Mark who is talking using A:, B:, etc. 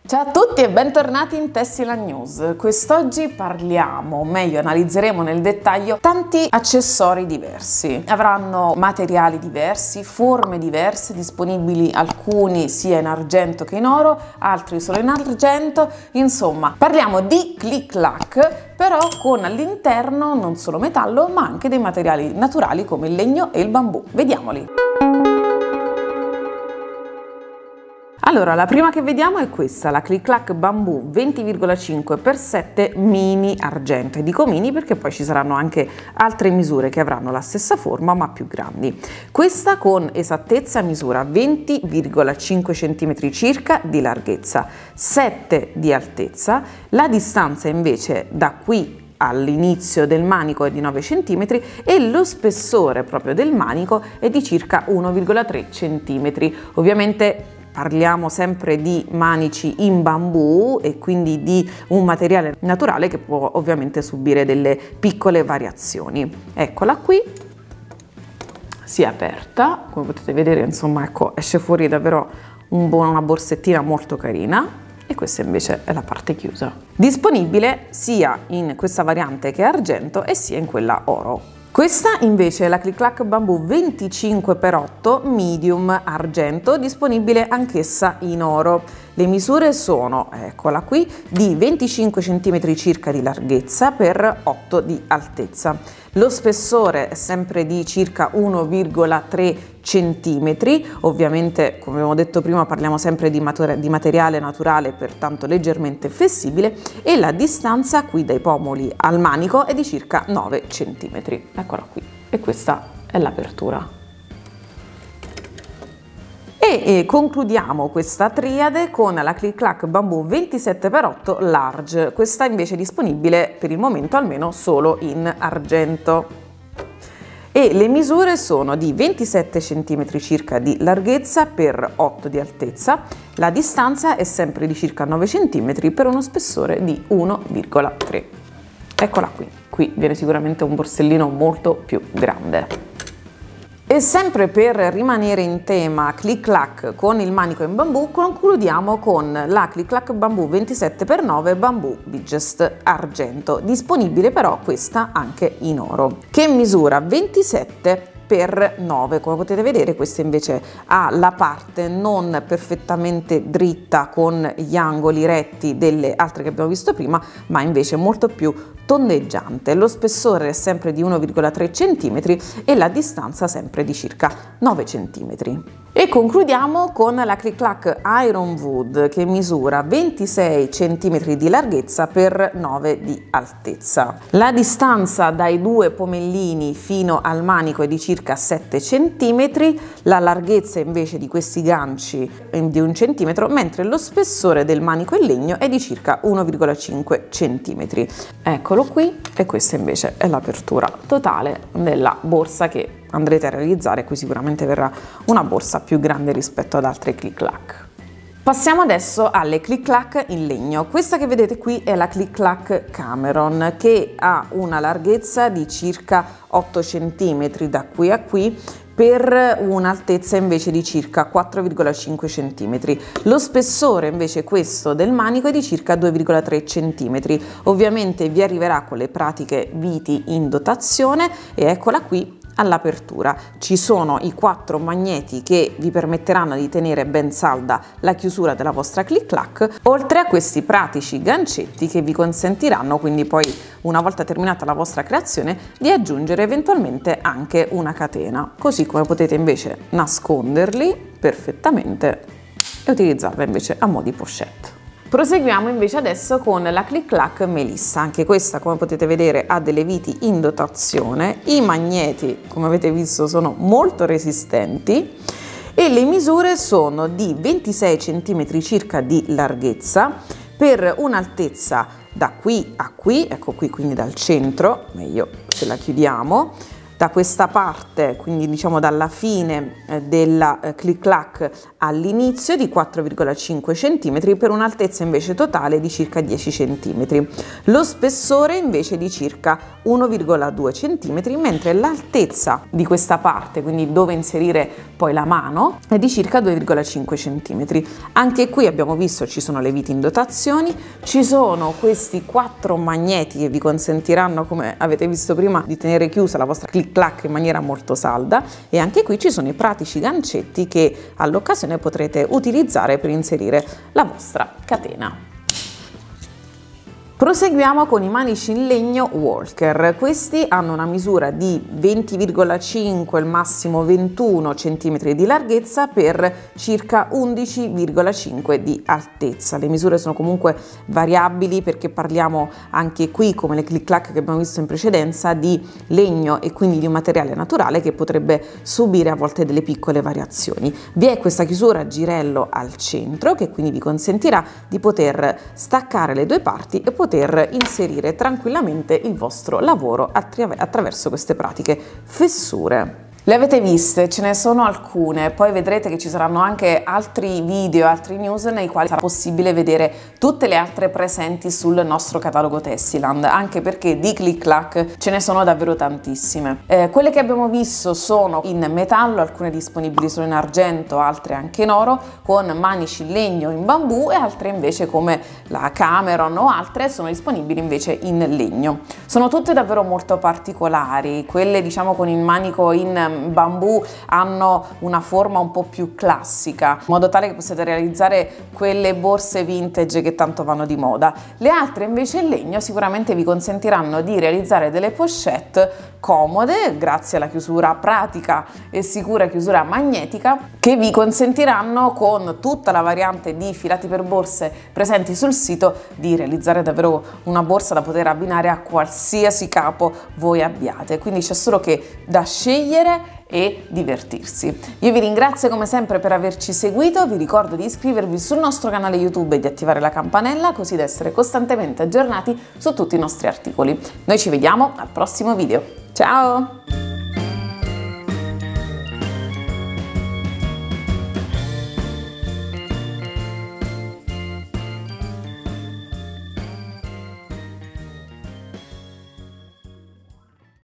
A: Ciao a tutti e bentornati in Tessila News. Quest'oggi parliamo, o meglio analizzeremo nel dettaglio, tanti accessori diversi. Avranno materiali diversi, forme diverse, disponibili alcuni sia in argento che in oro, altri solo in argento. Insomma, parliamo di click-clack, però con all'interno non solo metallo, ma anche dei materiali naturali come il legno e il bambù. Vediamoli. Allora, la prima che vediamo è questa, la click-clack bambù 20,5x7 mini argento. E dico mini perché poi ci saranno anche altre misure che avranno la stessa forma ma più grandi. Questa con esattezza misura 20,5 cm circa di larghezza, 7 di altezza, la distanza invece da qui all'inizio del manico è di 9 cm e lo spessore proprio del manico è di circa 1,3 cm. Ovviamente parliamo sempre di manici in bambù e quindi di un materiale naturale che può ovviamente subire delle piccole variazioni. Eccola qui, si è aperta, come potete vedere, insomma, ecco, esce fuori davvero una borsettina molto carina. E questa invece è la parte chiusa. Disponibile sia in questa variante che è argento e sia in quella oro. Questa invece è la click-clack bambù 25x8 medium argento, disponibile anch'essa in oro. Le misure sono, eccola qui, di 25 cm circa di larghezza per 8 di altezza. Lo spessore è sempre di circa 1,3 cm, ovviamente come abbiamo detto prima parliamo sempre di materiale naturale, pertanto leggermente flessibile, e la distanza qui dai pomoli al manico è di circa 9 cm. Eccola qui, e questa è l'apertura. E concludiamo questa triade con la click-clack bambù 27x8 large, questa invece è disponibile per il momento almeno solo in argento. E le misure sono di 27 cm circa di larghezza per 8 di altezza, la distanza è sempre di circa 9 cm per uno spessore di 1,3. Eccola qui, qui viene sicuramente un borsellino molto più grande. E sempre per rimanere in tema click-clack con il manico in bambù, concludiamo con la click-clack bambù 27x9 bambù Biggest argento, disponibile però questa anche in oro, che misura 27x9. Come potete vedere, questa invece ha la parte non perfettamente dritta con gli angoli retti delle altre che abbiamo visto prima, ma invece molto più tondeggiante. Lo spessore è sempre di 1,3 cm e la distanza sempre di circa 9 cm. E concludiamo con la click-clack Ironwood che misura 26 cm di larghezza per 9 di altezza. La distanza dai due pomellini fino al manico è di circa 7 cm, la larghezza invece di questi ganci è di 1 cm, mentre lo spessore del manico in legno è di circa 1,5 cm. Eccolo qui, e questa invece è l'apertura totale della borsa che andrete a realizzare. Qui sicuramente verrà una borsa più grande rispetto ad altre click-clack. Passiamo adesso alle click-clack in legno. Questa che vedete qui è la click-clack Cameron, che ha una larghezza di circa 8 cm da qui a qui, per un'altezza invece di circa 4,5 cm. Lo spessore invece questo del manico è di circa 2,3 cm. Ovviamente vi arriverà con le pratiche viti in dotazione e eccola qui all'apertura. Ci sono i 4 magneti che vi permetteranno di tenere ben salda la chiusura della vostra click-clack, oltre a questi pratici gancetti che vi consentiranno quindi poi, una volta terminata la vostra creazione, di aggiungere eventualmente anche una catena, così come potete invece nasconderli perfettamente e utilizzarla invece a mo' di pochette. Proseguiamo invece adesso con la click-clack Melissa. Anche questa, come potete vedere, ha delle viti in dotazione, i magneti come avete visto sono molto resistenti e le misure sono di 26 cm circa di larghezza per un'altezza da qui a qui, ecco qui, quindi dal centro, meglio se la chiudiamo, da questa parte, quindi diciamo dalla fine della click clack all'inizio, di 4,5 cm per un'altezza invece totale di circa 10 cm. Lo spessore invece di circa 1,2 cm, mentre l'altezza di questa parte, quindi dove inserire poi la mano, è di circa 2,5 cm. Anche qui abbiamo visto ci sono le viti in dotazione, ci sono questi 4 magneti che vi consentiranno, come avete visto prima, di tenere chiusa la vostra click clack in maniera molto salda, e anche qui ci sono i pratici gancetti che all'occasione potrete utilizzare per inserire la vostra catena. Proseguiamo con i manici in legno Walker. Questi hanno una misura di 20,5 al massimo 21 cm di larghezza per circa 11,5 di altezza. Le misure sono comunque variabili perché parliamo anche qui, come le click clack che abbiamo visto in precedenza, di legno e quindi di un materiale naturale che potrebbe subire a volte delle piccole variazioni. Vi è questa chiusura a girello al centro che quindi vi consentirà di poter staccare le due parti e poter inserire tranquillamente il vostro lavoro attraverso queste pratiche fessure. Le avete viste, ce ne sono alcune, poi vedrete che ci saranno anche altri video, altri news nei quali sarà possibile vedere tutte le altre presenti sul nostro catalogo Tessiland, anche perché di click clack ce ne sono davvero tantissime. Quelle che abbiamo visto sono in metallo, alcune disponibili solo in argento, altre anche in oro, con manici in legno, in bambù, e altre invece come la Cameron o altre sono disponibili invece in legno. Sono tutte davvero molto particolari, quelle diciamo con il manico in bambù hanno una forma un po' più classica, in modo tale che possiate realizzare quelle borse vintage che tanto vanno di moda. Le altre invece in legno sicuramente vi consentiranno di realizzare delle pochette comode grazie alla chiusura pratica e sicura chiusura magnetica, che vi consentiranno, con tutta la variante di filati per borse presenti sul sito, di realizzare davvero una borsa da poter abbinare a qualsiasi capo voi abbiate. Quindi c'è solo che da scegliere e divertirsi. Io vi ringrazio come sempre per averci seguito, vi ricordo di iscrivervi sul nostro canale YouTube e di attivare la campanella così da essere costantemente aggiornati su tutti i nostri articoli. Noi ci vediamo al prossimo video. Ciao!